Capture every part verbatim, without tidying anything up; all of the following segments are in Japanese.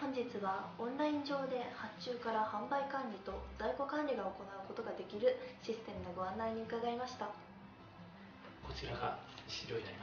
本日はオンライン上で発注から販売管理と在庫管理が行うことができるシステムのご案内に伺いました。 こちらが資料になります。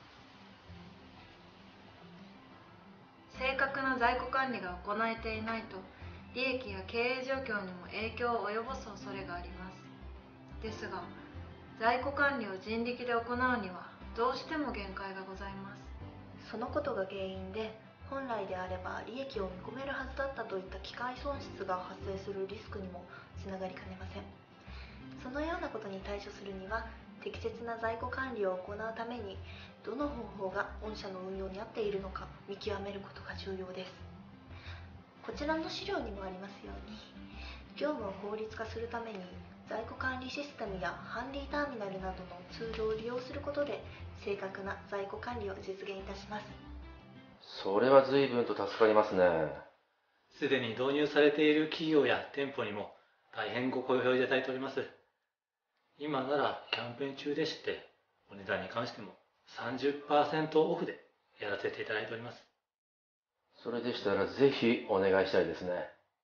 正確な在庫管理が行えていないと利益や経営状況にも影響を及ぼす恐れがあります。ですが在庫管理を人力で行うにはどうしても限界がございます。 そのことが原因で本来であれば利益を見込めるはずだったといった機械損失が発生するリスクにもつながりかねません。そのようなことに対処するには適切な在庫管理を行うためにどの方法が御社の運用に合っているのか見極めることが重要です。こちらの資料にもありますように業務を効率化するために在庫管理システムやハンディターミナルなどのツールを利用することで正確な在庫管理を実現いたします。 それは随分と助かりますね。 すでに導入されている企業や店舗にも大変ご好評いただいております。今ならキャンペーン中でして、お値段に関しても さんじゅっパーセント オフでやらせていただいております。 それでしたらぜひお願いしたいですね。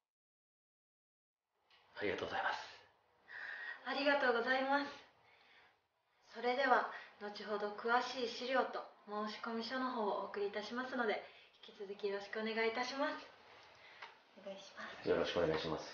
ありがとうございます。 ありがとうございます。それでは後ほど詳しい資料と申込書の方をお送りいたしますので、引き続きよろしくお願いいたします。 お願いします。 よろしくお願いします。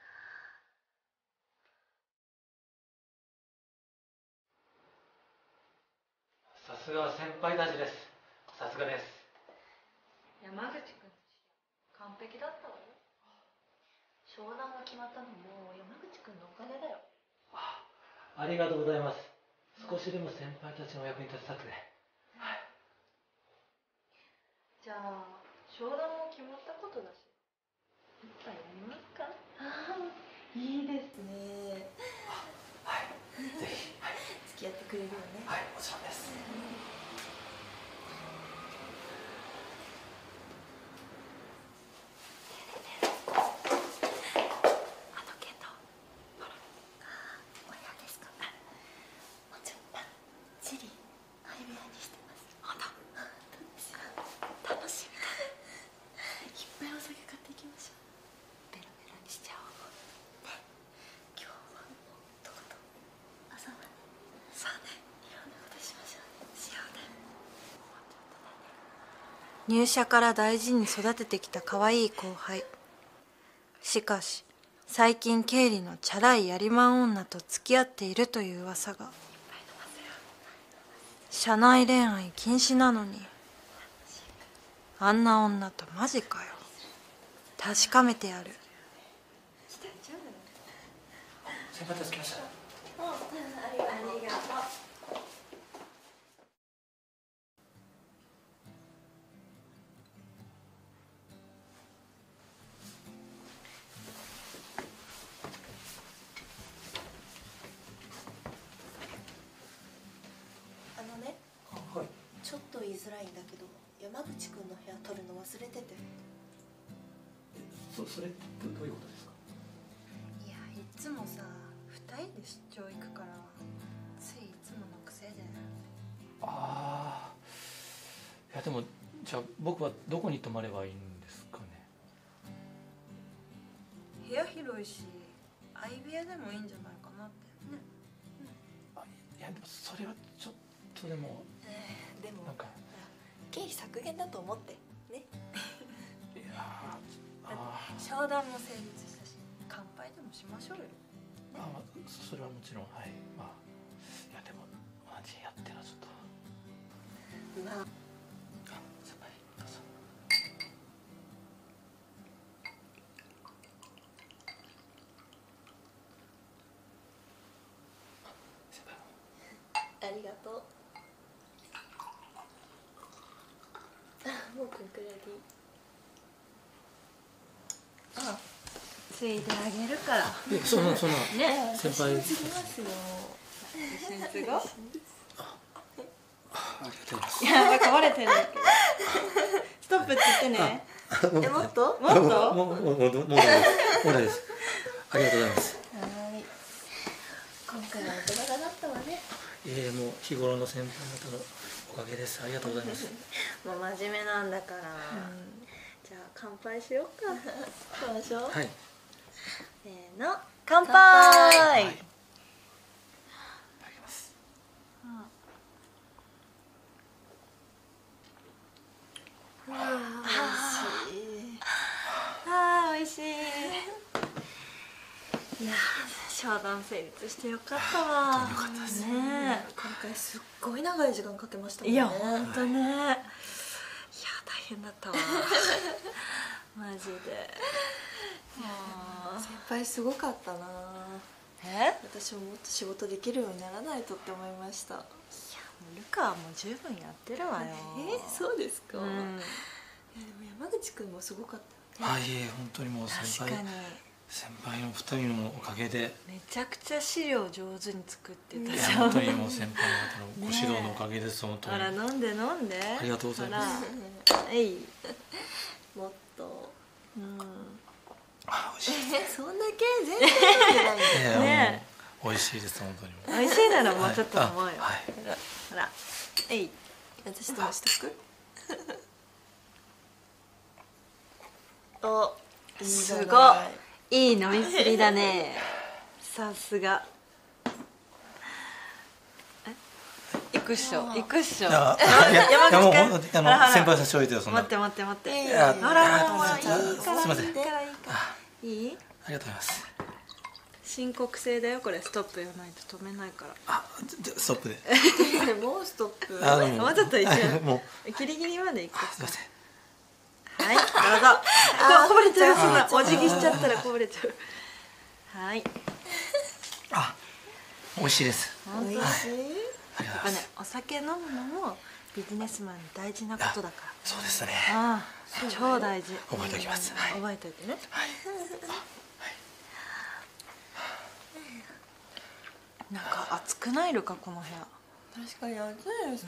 さすがは先輩たちです。さすがです。 山口君の資料完璧だったわよ。 商談が決まったのも山口君のおかげだよ。 あ、ありがとうございます。少しでも先輩たちのお役に立ちたくて。はい。 じゃあ商談も決まったことだし一杯やりますか？ ああ、いいですね。 はい、ぜひ、はい、 付き合ってくれるよね。 はい、もちろんです。 入社から大事に育ててきた可愛い後輩。しかし最近経理のチャラいやりまん女と付き合っているという噂が。社内恋愛禁止なのにあんな女とマジかよ。確かめてやる。 先輩たち来ました。 ありがとう。あのね、 はい、 ちょっと言いづらいんだけど山口くんの部屋取るの忘れてて。 そそれってどういうことですか？ いや、いつもさふたりで出張行くからついいつもの癖で。 ああ、いやでもじゃあ僕はどこに泊まればいいんですかね？ 部屋広いし相部屋でもいいんじゃないかなってね。 あ、いやでもそれはちょっとでも、 えー、でもなんか経費削減だと思ってね。 いやあ商談も成立したし乾杯でもしましょうよ、ね、 あ、まあ、それはもちろん、はい、まあいやでも同じ部屋ってのはちょっと。 まあ、 あ、先輩どうぞ。先輩ありがとう。あ、もうくんくらいでいい。あ、 ついであげるから。 いや、そんなそんなね、 先輩。 私も継ぎますよ。 一緒に継ごう。 ありがとうございます。 いや、なんか割れてるけど。ストップって言ってね。 え、もっと？ もっと？ もうもうもうもうもうもうないです。ありがとうございます。 はい。今回は大人だったわね。 ええ、もう日頃の先輩方のおかげです。ありがとうございます。 もう真面目なんだから。 うん、 じゃあ乾杯しようか。 そうでしょ。 はい。 せーの、乾杯。 乾杯いただきます。 あー美味しい。 あー美味しい。いや商談成立してよかったわ。 よかったですね今回すっごい長い時間かけましたえ。いもんね。 や本当ね。いや大変だったわ。マジで。もう先輩すごかったな。 え？ 私ももっと仕事できるようにならないとって思いました。 いやルカはもう十分やってるわよ。 えそうですか。 うん。 いやでも山口くんもすごかったよね。 あ、いえ、本当にもう先輩確かに。 先輩の二人のおかげで、 めちゃくちゃ資料上手に作ってたいやじゃん。 本当にもう先輩方のご指導のおかげです本当に。 あら飲んで飲んで。 ありがとうございますほらえい。 もっと。 うん。 あ、美味しい。 えそんだけ全然飲んでないんだよ。 いやねもう美味しいです本当にもう。 美味しいならもうちょっと飲もうよ。 はい。 ほらえい。 私ともしとく。お、いいじゃない。 すごいい飲みっぷりだね。さすが。え、行くっしょ行くっしょ。 いやいやいやもう山口くんほんとあほらほらの先輩させておいてよそんな。 待って待って待って。 いいやほらほらほらあいいからいいからすいませんいいからいいから。いい？ ありがとうございます。 申告制だよこれストップ言わないと止めないから。 あ、じゃストップで。 もうストップ。 あのもうちょっと一瞬もギリギリまで行くうすいません。 はい、どうぞ。ここぼれちゃう、そんなお辞儀しちゃったらこぼれちゃう。はい。 あ、美味しいです。 本当美味しい。 ありがとうございます。 やっぱね、お酒飲むのもビジネスマンに大事なことだかそうですね。 ら。ああ、超大事。 覚えておきます。はい。 覚えておいてね。 はい。 なんか暑くないルカこの部屋。 確かに暑いです